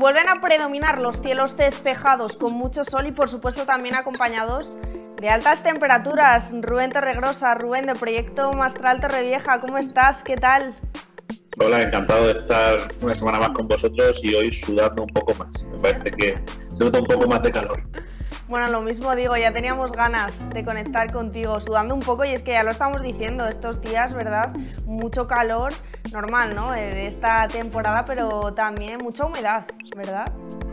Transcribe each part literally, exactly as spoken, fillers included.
vuelven a predominar los cielos despejados con mucho sol y por supuesto también acompañados de altas temperaturas. Rubén Torregrosa, Rubén de Proyecto Mastral Torrevieja, ¿cómo estás? ¿Qué tal? Hola, encantado de estar una semana más con vosotros y hoy sudando un poco más. Me parece que se nota un poco más de calor. Bueno, lo mismo digo, ya teníamos ganas de conectar contigo, sudando un poco, y es que ya lo estamos diciendo estos días, ¿verdad? Mucho calor, normal, ¿no? De esta temporada, pero también mucha humedad, ¿verdad?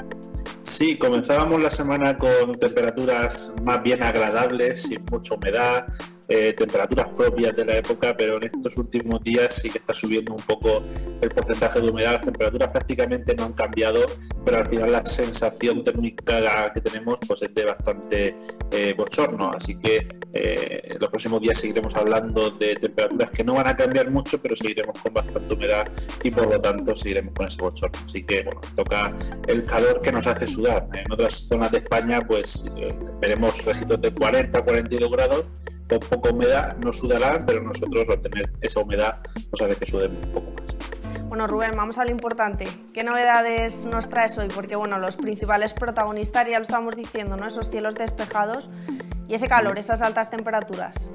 Sí, comenzábamos la semana con temperaturas más bien agradables, sin mucha humedad, eh, temperaturas propias de la época, pero en estos últimos días sí que está subiendo un poco el porcentaje de humedad. Las temperaturas prácticamente no han cambiado, pero al final la sensación térmica que tenemos pues es de bastante eh, bochorno, así que eh, los próximos días seguiremos hablando de temperaturas que no van a cambiar mucho, pero seguiremos con bastante humedad y por lo tanto seguiremos con ese bochorno. Así que bueno, toca el calor que nos hace sudar. En otras zonas de España pues eh, veremos registros de cuarenta a cuarenta y dos grados, con poca humedad, no sudarán, pero nosotros al tener esa humedad nos hace que sudemos un poco más. Bueno, Rubén, vamos a lo importante. ¿Qué novedades nos traes hoy? Porque bueno, los principales protagonistas ya lo estamos diciendo, ¿no? Esos cielos despejados y ese calor, esas altas temperaturas.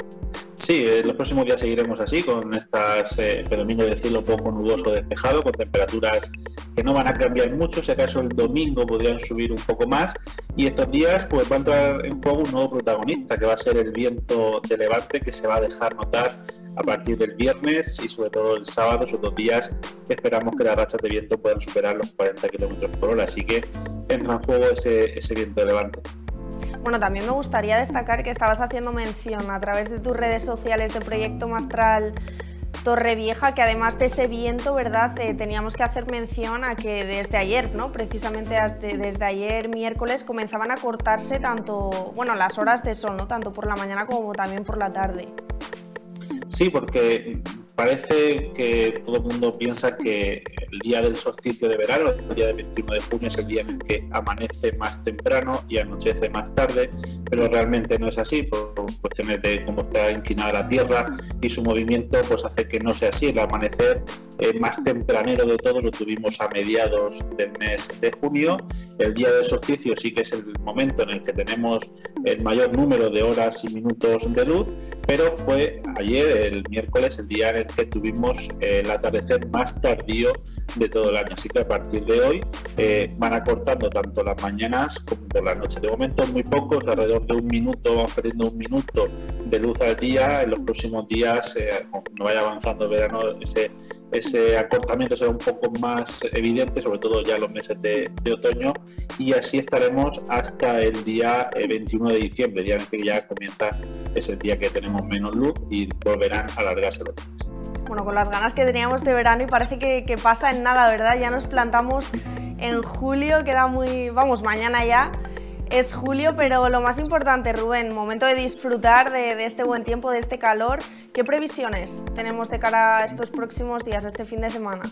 Sí, eh, los próximos días seguiremos así, con estas eh, predominio de cielo poco nuboso despejado, con temperaturas que no van a cambiar mucho. Si acaso el domingo podrían subir un poco más, y estos días pues va a entrar en juego un nuevo protagonista, que va a ser el viento de levante, que se va a dejar notar a partir del viernes y sobre todo el sábado. Esos dos días esperamos que las rachas de viento puedan superar los cuarenta kilómetros por hora, así que entra en juego ese, ese viento de levante. Bueno, también me gustaría destacar que estabas haciendo mención a través de tus redes sociales de Proyecto Mastral Torrevieja, que además de ese viento, ¿verdad?, eh, teníamos que hacer mención a que desde ayer, ¿no?, precisamente desde, desde ayer miércoles comenzaban a cortarse tanto, bueno, las horas de sol, ¿no?, tanto por la mañana como también por la tarde. Sí, porque parece que todo el mundo piensa que el día del solsticio de verano, el día del veintiuno de junio, es el día en el que amanece más temprano y anochece más tarde, pero realmente no es así, por cuestiones de cómo está inclinada la Tierra y su movimiento, pues hace que no sea así. El amanecer eh, más tempranero de todo lo tuvimos a mediados del mes de junio. El día del solsticio sí que es el momento en el que tenemos el mayor número de horas y minutos de luz, pero fue ayer, el miércoles, el día en el que tuvimos eh, el atardecer más tardío de todo el año. Así que a partir de hoy eh, van acortando tanto las mañanas como por las noches. De momento muy pocos, alrededor de un minuto, vamos perdiendo un minuto de luz al día. En los próximos días, eh, no vaya avanzando el verano, ese, ese acortamiento será un poco más evidente, sobre todo ya en los meses de, de otoño, y así estaremos hasta el día eh, veintiuno de diciembre, día en el que ya comienza, es el día que tenemos menos luz y volverán a alargarse los días. Bueno, con las ganas que teníamos de verano y parece que, que pasa en nada, ¿verdad? Ya nos plantamos en julio, queda muy... vamos, mañana ya es julio, pero lo más importante, Rubén, momento de disfrutar de, de este buen tiempo, de este calor. ¿Qué previsiones tenemos de cara a estos próximos días, este fin de semana?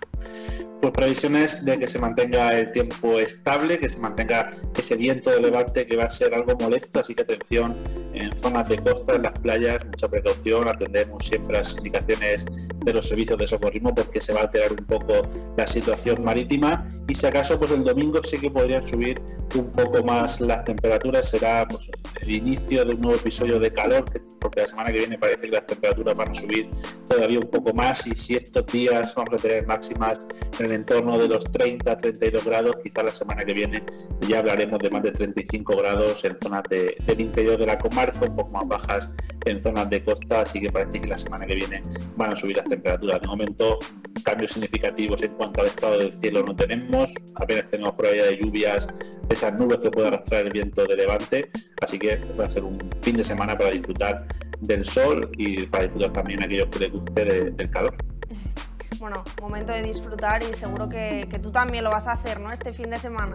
Pues previsiones de que se mantenga el tiempo estable, que se mantenga ese viento de levante, que va a ser algo molesto, así que atención en zonas de costa, en las playas, mucha precaución, atendemos siempre las indicaciones de los servicios de socorrismo porque se va a alterar un poco la situación marítima, y si acaso pues el domingo sí que podrían subir un poco más las temperaturas. Será pues el inicio de un nuevo episodio de calor, porque la semana que viene parece que las temperaturas van a subir todavía un poco más, y si estos días vamos a tener máximas en el entorno de los treinta a treinta y dos grados, quizá la semana que viene ya hablaremos de más de treinta y cinco grados en zonas de, del interior de la comarca, un poco más bajas en zonas de costa, así que parece que la semana que viene van a subir las temperaturas. De momento, cambios significativos en cuanto al estado del cielo no tenemos, apenas tenemos probabilidad de lluvias, esas nubes que puede arrastrar el viento de levante, así que va a ser un fin de semana para disfrutar del sol y para disfrutar también a aquellos que les guste de, del calor. Bueno, momento de disfrutar, y seguro que, que tú también lo vas a hacer, ¿no?, este fin de semana.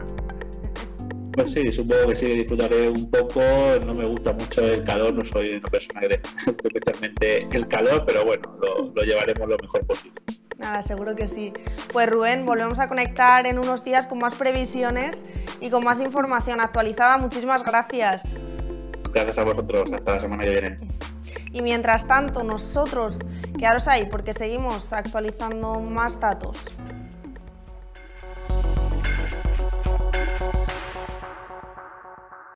Pues sí, supongo que sí, disfrutaré un poco. No me gusta mucho el calor, no soy una persona que le guste especialmente el calor, pero bueno, lo, lo llevaremos lo mejor posible. Nada, seguro que sí. Pues Rubén, volvemos a conectar en unos días con más previsiones y con más información actualizada. Muchísimas gracias. Gracias a vosotros, hasta la semana que viene. Y mientras tanto, nosotros, quedaros ahí porque seguimos actualizando más datos.